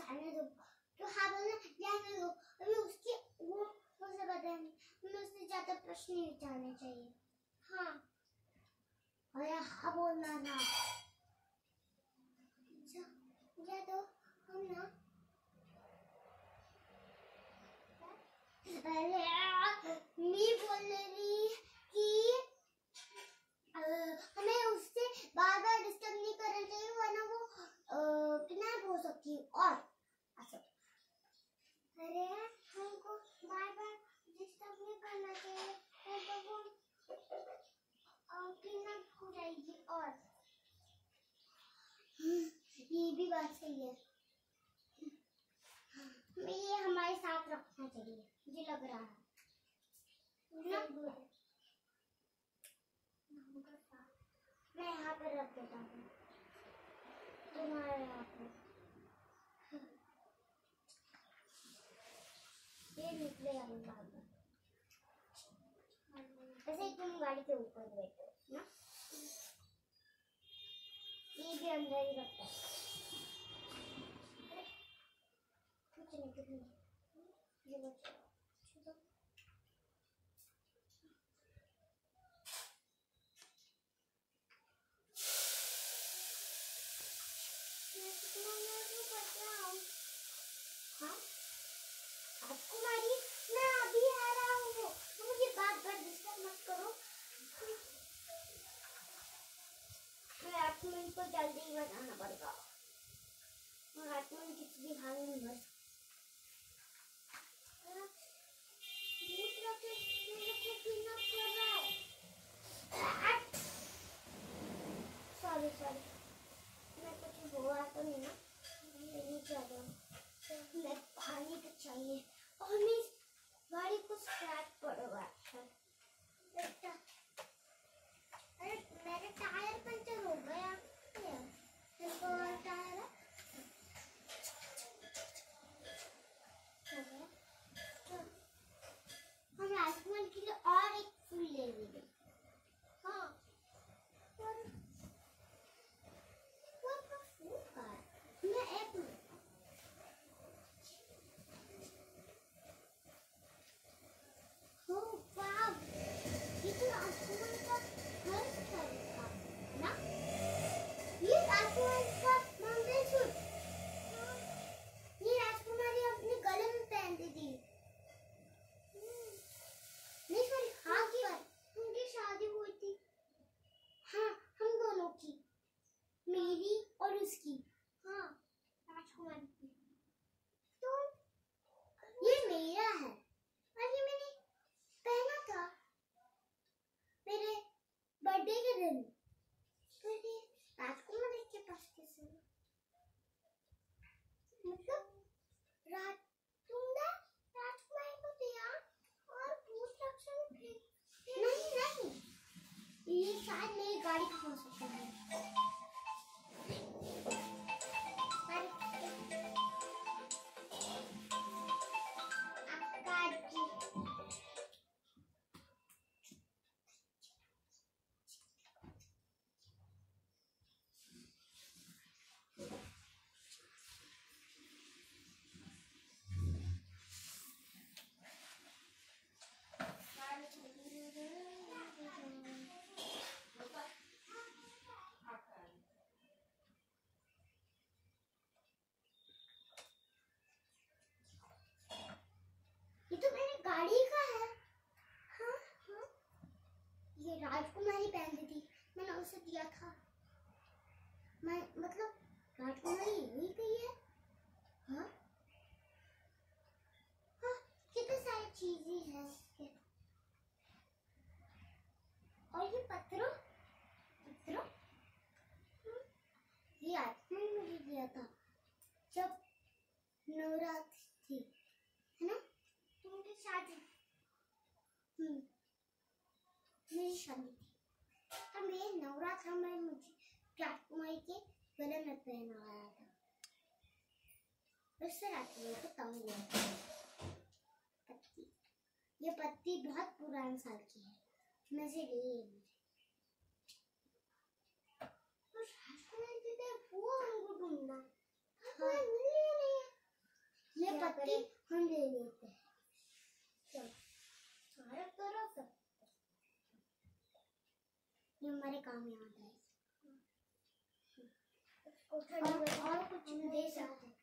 जाने दो। तो हाँ बोलना जाने दो, अभी उसकी वो मुझे पता नहीं, हमें उससे ज्यादा प्रश्न नहीं पूछने चाहिए। हाँ अरे हाँ बोलना ना। जा दो हम ना। अरे मैं बोल रही कि हमें उससे बार बार डिस्टर्ब नहीं करना चाहिए, वरना वो किडनैप हो सकती है। और अरे हमको बार बार डिस्टर्ब नहीं करना चाहिए, तो वो किडनैप हो जाएगी। और ये भी बात सही है, हमें ये हमारे साथ रखना चाहिए, मुझे लग रहा है ना। मैं यहाँ पर रख देता हूँ तुम्हारे यहाँ पे। ये निकले ऐसे तुम गाड़ी के ऊपर बैठो ना, ये भी अंदर ही रखता है। कुछ नहीं ये बच्चा राजकुमारी, मैं अभी आ रहा हूँ, मुझे बात डिस्टर्ब मत करो। राजकुमारी को जल्दी ही बताना पड़ेगा, राजकुमारी किसी भी हाल में मत। सॉरी मैं कुछ हुआ तो नहीं ना, मैं पानी तो चाहिए और मैं गाड़ी को स्क्रैच पड़ेगा। अरे मेरे टायर पंचर हो गया, टायर हम राजकुमार के लिए और एक फूल ले लेंगे। हाँ मैं एक ये तो राजकुमार का घर था ना, ये राजकुमार का मंगलसूत्र, ये राजकुमारी अपने गले में पहनती थी। नहीं सॉरी, हाँ की उनकी शादी हुई थी। हाँ हम दोनों की, मेरी और उसकी। हाँ राजकुमारी की। तो ये मेरा है और ये मैंने पहना था मेरे बर्थडे के दिन। तो ये राजकुमारी के पास कैसे, मतलब तुमने राजकुमारी को दिया और पूछ रक्षा में नहीं, ये शायद मेरी गाड़ी का हो सकता है। ये तो मेरी गाड़ी का है। हाँ ये राजकुमारी पहनती थी, मैंने उसे दिया था। मैं मतलब राजकुमारी यही गई है। हाँ कितनी सारी चीजें हैं इसके। और ये पत्थरों ये आत्मा ने मुझे दिया था जब नवरात्रि थी, है ना, तुमकी शादी, मेरी शादी थी, तब मेरे नवरात्र में मुझे राजकुमारी के गले में पहनाया था। उससे राजकुमारी को तंग हुआ। पत्ती, ये पत्ती बहुत पुराने साल की है, मैं से ली है मुझे। वो हमको ढूंढना, हाँ। मिली नहीं है। बाकी हम ले लेते हैं। चलो सारा तरफ ये हमारे काम में आता है। और कुछ दे सकते हैं।